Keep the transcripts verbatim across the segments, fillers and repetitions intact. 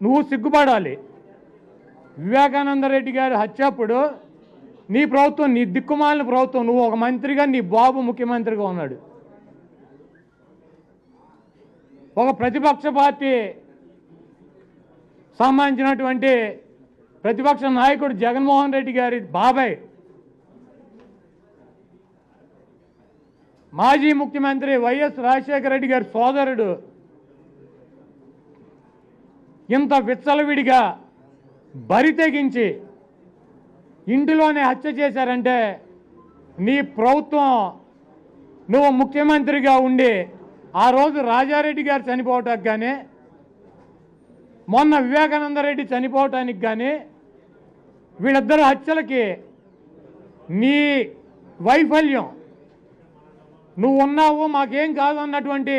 నువ్వు సిగ్గుపడాలి. వివేకానంద రెడ్డి గారి హత్యప్పుడు నీ ప్రభుత్వం, నీ దిక్కుమాలిన ప్రభుత్వం, నువ్వు ఒక మంత్రిగా, నీ బాబు ముఖ్యమంత్రిగా ఉన్నాడు. ఒక ప్రతిపక్ష పార్టీ సంబంధించినటువంటి ప్రతిపక్ష నాయకుడు జగన్మోహన్ రెడ్డి గారి బాబాయ్, మాజీ ముఖ్యమంత్రి వైఎస్ రాజశేఖర రెడ్డి గారి సోదరుడు ఇంత విచ్చలవిడిగా బరి తెగించి ఇంటిలోనే హత్య చేశారంటే నీ ప్రభుత్వం, నువ్వు ముఖ్యమంత్రిగా ఉండి ఆ రోజు రాజారెడ్డి గారు చనిపోవటానికి కానీ, మొన్న వివేకానంద రెడ్డి చనిపోవటానికి కానీ, వీళ్ళిద్దరు హత్యలకి నీ వైఫల్యం, నువ్వు ఉన్నావు మాకేం కాదు అన్నటువంటి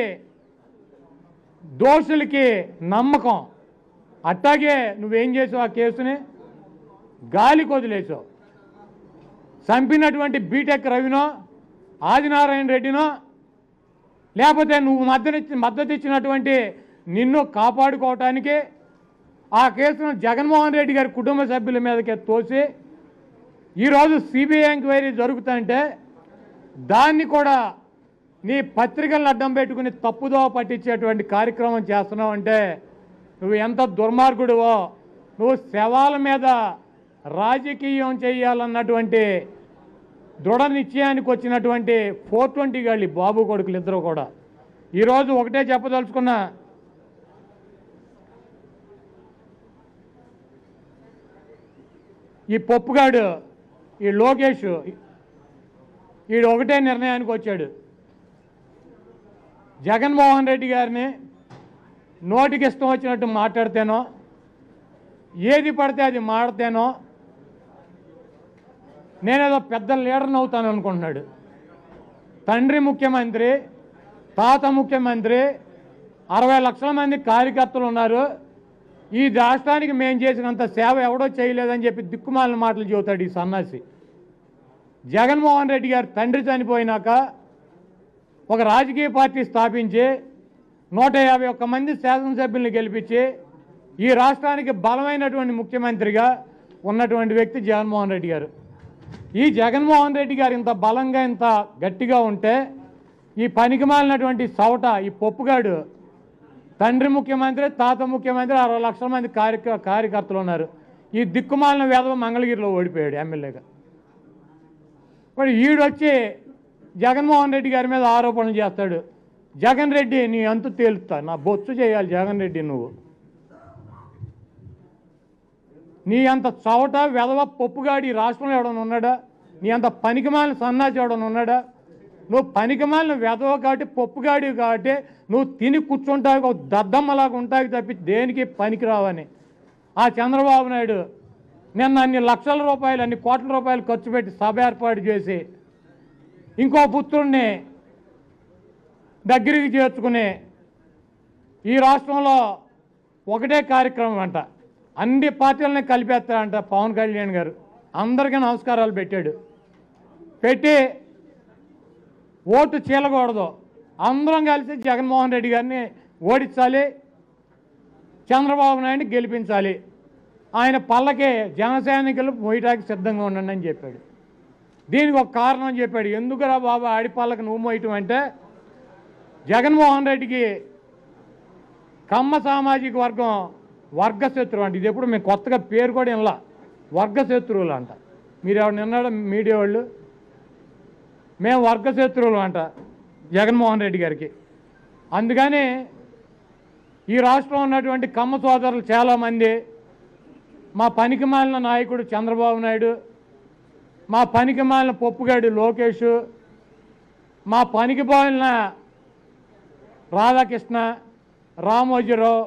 దోషులకి నమ్మకం. అట్టాగే నువ్వేం చేసావు, ఆ కేసుని గాలికి వదిలేసావు. చంపినటువంటి బీటెక్ రవినో ఆదినారాయణ రెడ్డినో, లేకపోతే నువ్వు మద్దతు మద్దతు ఇచ్చినటువంటి నిన్ను కాపాడుకోవటానికి ఆ కేసును జగన్మోహన్ రెడ్డి గారి కుటుంబ సభ్యుల మీదకే తోసి ఈరోజు సిబిఐ ఎంక్వైరీ జరుగుతుంటే దాన్ని కూడా నీ పత్రికలను అడ్డం పెట్టుకుని తప్పుదో పట్టించేటువంటి కార్యక్రమం చేస్తున్నావు అంటే నువ్వు ఎంత దుర్మార్గుడివో. నువ్వు శవాల మీద రాజకీయం చేయాలన్నటువంటి దృఢ నిశ్చయానికి వచ్చినటువంటి ఫోర్ ట్వంటీ గాళ్ళు బాబు కొడుకులు ఇద్దరు కూడా ఈరోజు ఒకటే చెప్పదలుచుకున్నా, ఈ పప్పుగాడు, ఈ లోకేష్, వీడు ఒకటే నిర్ణయానికి వచ్చాడు. జగన్మోహన్ రెడ్డి గారిని నోటికి ఇష్టం వచ్చినట్టు మాట్లాడితేనో, ఏది పడితే అది మాడితేనో నేనేదో పెద్ద లీడర్ని అవుతాను అనుకుంటున్నాడు. తండ్రి ముఖ్యమంత్రి, తాత ముఖ్యమంత్రి, అరవై లక్షల మంది కార్యకర్తలు ఉన్నారు. ఈ రాష్ట్రానికి మేము చేసినంత సేవ ఎవడో చేయలేదని చెప్పి దిక్కుమాలిన మాటలు చెబుతాడు ఈ సన్నాసి. జగన్మోహన్ రెడ్డి గారు తండ్రి చనిపోయినాక ఒక రాజకీయ పార్టీ స్థాపించి నూట యాభై ఒక్క మంది శాసనసభ్యుల్ని గెలిపించి ఈ రాష్ట్రానికి బలమైనటువంటి ముఖ్యమంత్రిగా ఉన్నటువంటి వ్యక్తి జగన్మోహన్ రెడ్డి గారు. ఈ జగన్మోహన్ రెడ్డి గారు ఇంత బలంగా, ఇంత గట్టిగా ఉంటే ఈ పనికిమాలినటువంటి సవట, ఈ పప్పుగాడు తండ్రి ముఖ్యమంత్రి, తాత ముఖ్యమంత్రి, అరవై లక్షల మంది కార్య కార్యకర్తలు ఉన్నారు. ఈ దిక్కుమాలిన వేదవ మంగళగిరిలో ఓడిపోయాడు ఎమ్మెల్యేగా. మరి ఈడొచ్చి జగన్మోహన్ రెడ్డి గారి మీద ఆరోపణలు చేస్తాడు. జగన్ రెడ్డి నీ అంతు తేలుస్తా, నా బొచ్చు చేయాలి జగన్ రెడ్డి. నువ్వు నీ అంత చవట వెధవ పప్పుగాడి రాష్ట్రంలో ఎవడన్నా ఉన్నాడా? నీ అంత పనికిమాలిన సన్నాసి ఎవడన్నా ఉన్నాడా? నువ్వు పనికిమాలిన వెధవ కాబట్టి, పప్పుగాడి కాబట్టి నువ్వు తిని కూర్చుంటావు, ఒక దద్దమ్మలాగా ఉంటావు తప్పి దేనికి పనికిరావని. ఆ చంద్రబాబు నాయుడు నిన్న అన్ని లక్షల రూపాయలు, అన్ని కోట్ల రూపాయలు ఖర్చు పెట్టి సభ ఏర్పాటు చేసి ఇంకో పుత్రుణ్ణి దగ్గరికి చేర్చుకుని ఈ రాష్ట్రంలో ఒకటే కార్యక్రమం అంట, అన్ని పార్టీలని కలిపేస్తాడంట పవన్ కళ్యాణ్ గారు. అందరికీ నమస్కారాలు పెట్టాడు. పెట్టి ఓటు చీలకూడదు, అందరం కలిసి జగన్మోహన్ రెడ్డి గారిని ఓడించాలి, చంద్రబాబు నాయుడిని గెలిపించాలి, ఆయన పల్లకి జనసైనికులు మోయటానికి సిద్ధంగా ఉండండి అని చెప్పాడు. దీనికి ఒక కారణం చెప్పాడు. ఎందుకురా బాబు ఆడి పల్లకి నువ్వు మోయటం అంటే, జగన్మోహన్ రెడ్డికి కమ్మ సామాజిక వర్గం వర్గశత్రువు అంట. ఇది ఎప్పుడు మేము కొత్తగా పేరు కూడా ఇలా వర్గశత్రువులు అంట. మీరు ఎవరు నిన్నాడు మీడియా వాళ్ళు, మేము వర్గశత్రువులు అంట జగన్మోహన్ రెడ్డి గారికి. అందుకని ఈ రాష్ట్రంలో ఉన్నటువంటి కమ్మ సోదరులు చాలామంది, మా పనికిమాలిన నాయకుడు చంద్రబాబు నాయుడు, మా పనికిమాలిన పప్పుగాడు లోకేష్, మా పనికిపోయిన రాధాకృష్ణ, రామోజీరావు,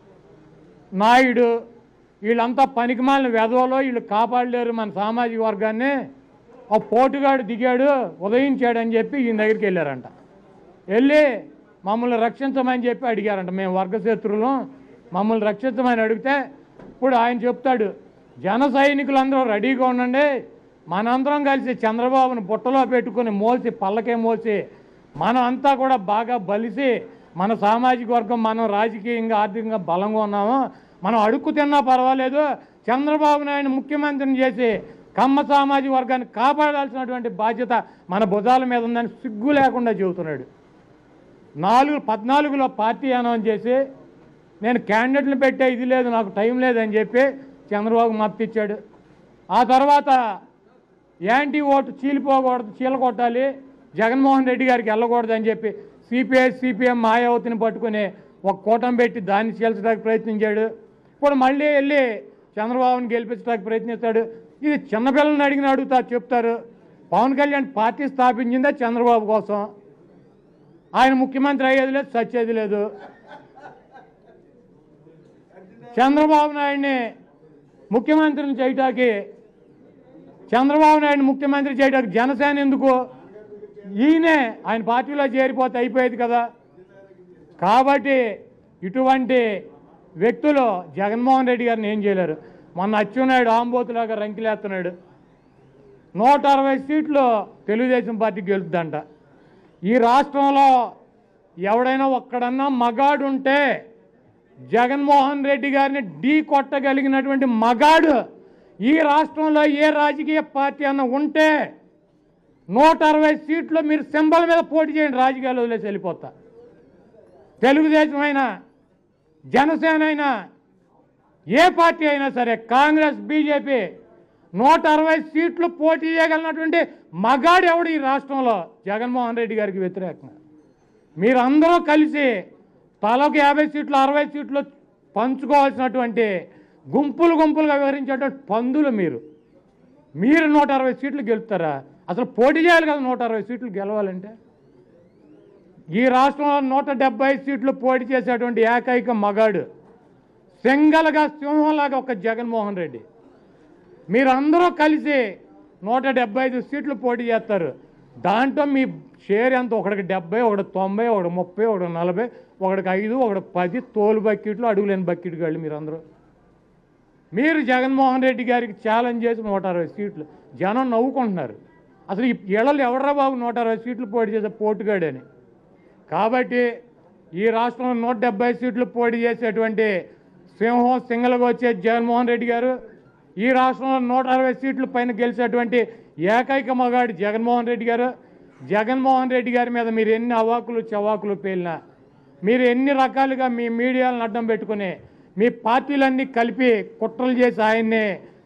నాయుడు, వీళ్ళంతా పనికిమాలిన వెధవలో, వీళ్ళు కాపాడలేరు మన సామాజిక వర్గాన్ని. ఆ పోటుగాడు దిగాడు, ఉదయించాడని చెప్పి ఈయన దగ్గరికి వెళ్ళారంట. వెళ్ళి మమ్మల్ని రక్షించమని చెప్పి అడిగారంట. మేము వర్గశత్రువులు, మమ్మల్ని రక్షించమని అడిగితే ఇప్పుడు ఆయన చెప్తాడు, జన సైనికులందరూ రెడీగా ఉండండి, మనందరం కలిసి చంద్రబాబును బుట్టలో పెట్టుకుని మోసి, పల్లకే మోసి, మనం అంతా కూడా బాగా బలిసి మన సామాజిక వర్గం మనం రాజకీయంగా ఆర్థికంగా బలంగా ఉన్నాము, మనం అడుక్కు తిన్నా పర్వాలేదు, చంద్రబాబు నాయుడు ముఖ్యమంత్రిని చేసి కమ్మ సామాజిక వర్గాన్ని కాపాడాల్సినటువంటి బాధ్యత మన భుజాల మీద ఉందని సిగ్గు లేకుండా చెబుతున్నాడు. నాలుగు పద్నాలుగులో పార్టీ అనౌన్స్ చేసి నేను క్యాండిడేట్లు పెట్టే ఇది లేదు, నాకు టైం లేదని చెప్పి చంద్రబాబు మద్దతిచ్చాడు. ఆ తర్వాత యాంటీ ఓటు చీలిపోకూడదు, చీలకొట్టాలి, జగన్మోహన్ రెడ్డి గారికి వెళ్ళకూడదని చెప్పి సిపిఐ సిపిఎం మాయావతిని పట్టుకుని ఒక కూటమి పెట్టి దాన్ని చీల్చడానికి ప్రయత్నించాడు. ఇప్పుడు మళ్ళీ వెళ్ళి చంద్రబాబుని గెలిపించడానికి ప్రయత్నిస్తాడు. ఇది చిన్నపిల్లల్ని అడిగిన అడుగుతా చెప్తారు. పవన్ కళ్యాణ్ పార్టీ స్థాపించిందే చంద్రబాబు కోసం, ఆయన ముఖ్యమంత్రి అయ్యేది లేదు, సచ్చేది లేదు. చంద్రబాబు నాయుడిని ముఖ్యమంత్రిని చేయటానికి చంద్రబాబు నాయుడిని ముఖ్యమంత్రి చేయడానికి జనసేన ఎందుకు? ఈయనే ఆయన పార్టీలో చేరిపోతే అయిపోయేది కదా. కాబట్టి ఇటువంటి వ్యక్తులు జగన్మోహన్ రెడ్డి గారిని ఏం చేయలేరు. మొన్న అచ్చెన్నాయుడు ఆంబోతులాగా రంకిలేస్తున్నాడు. నూట అరవై సీట్లు తెలుగుదేశం పార్టీకి గెలుద్దంట. ఈ రాష్ట్రంలో ఎవడైనా ఒక్కడన్నా మగాడు ఉంటే జగన్మోహన్ రెడ్డి గారిని ఢీ కొట్టగలిగినటువంటి మగాడు ఈ రాష్ట్రంలో ఏ రాజకీయ పార్టీ అన్న ఉంటే నూట అరవై సీట్లు మీరు సింబల్ మీద పోటీ చేయండి, రాజకీయాలు వదిలేసి వెళ్ళిపోతా. తెలుగుదేశం అయినా జనసేన అయినా ఏ పార్టీ అయినా సరే, కాంగ్రెస్ బీజేపీ నూట అరవై సీట్లు పోటీ చేయగలిగినటువంటి మగాడు ఎవడు ఈ రాష్ట్రంలో? జగన్మోహన్ రెడ్డి గారికి వ్యతిరేకంగా మీరందరూ కలిసి తలకు యాభై సీట్లు అరవై సీట్లు పంచుకోవాల్సినటువంటి గుంపులు గుంపులుగా వివరించేటువంటి పందులు మీరు మీరు నూట అరవై సీట్లు గెలుస్తారా? అసలు పోటీ చేయాలి కదా నూట అరవై సీట్లు గెలవాలంటే. ఈ రాష్ట్రంలో నూట డెబ్బై సీట్లు పోటీ చేసేటువంటి ఏకైక మగాడు సింగల్గా సింహంలాగా ఒక జగన్మోహన్ రెడ్డి. మీరందరూ కలిసి నూట డెబ్బై ఐదు సీట్లు పోటీ చేస్తారు. దాంట్లో మీ షేర్ ఎంత? ఒకడికి డెబ్బై, ఒకటి తొంభై, ఒకటి ముప్పై, ఒకటి నలభై, ఒకడికి ఐదు, ఒకటి పది తోలు బకెట్లు, అడుగులేని బకెట్ గాళ్ళు మీరందరూ. మీరు జగన్మోహన్ రెడ్డి గారికి ఛాలెంజ్ చేసి నూట అరవై సీట్లు జనం నవ్వుకుంటున్నారు. అసలు ఈ ఏళ్ళలో ఎవడ్రా బాబు నూట అరవై సీట్లు పోటీ చేసే పోటుగాడని. కాబట్టి ఈ రాష్ట్రంలో నూట డెబ్బై సీట్లు పోటీ చేసేటువంటి సింహం సింగల్గా వచ్చే జగన్మోహన్ రెడ్డి గారు, ఈ రాష్ట్రంలో నూట అరవై సీట్ల పైన గెలిచేటువంటి ఏకైక మగాడు జగన్మోహన్ రెడ్డి గారు. జగన్మోహన్ రెడ్డి గారి మీద మీరు ఎన్ని అవాకులు చవాకులు పేలినా, మీరు ఎన్ని రకాలుగా మీ మీడియాలను అడ్డం పెట్టుకుని మీ పార్టీలన్నీ కలిపి కుట్రలు చేసి ఆయన్ని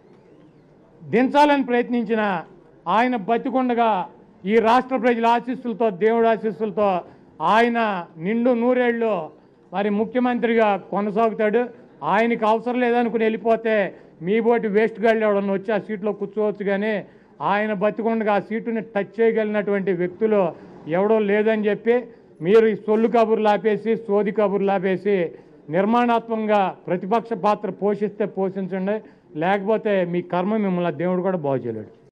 దించాలని ప్రయత్నించిన ఆయన బతికుండగా ఈ రాష్ట్ర ప్రజల ఆశీస్సులతో, దేవుడి ఆశీస్సులతో ఆయన నిండు నూరేళ్ళు మరి ముఖ్యమంత్రిగా కొనసాగుతాడు. ఆయనకి అవసరం లేదనుకుని వెళ్ళిపోతే మీ బోటి వేస్ట్ గాళ్ళు ఎవడన్నా వచ్చి ఆ సీట్లో కూర్చోవచ్చు, కానీ ఆయన బతికుండగా ఆ సీటుని టచ్ చేయగలిగినటువంటి వ్యక్తులు ఎవడో లేదని చెప్పి మీరు ఈ సొల్లు కబుర్లు ఆపేసి, సోది కబుర్లు ఆపేసి నిర్మాణాత్మకంగా ప్రతిపక్ష పాత్ర పోషిస్తే పోషించండి, లేకపోతే మీ కర్మ మిమ్మల్ని దేవుడు కూడా బాగు చేయలేడు.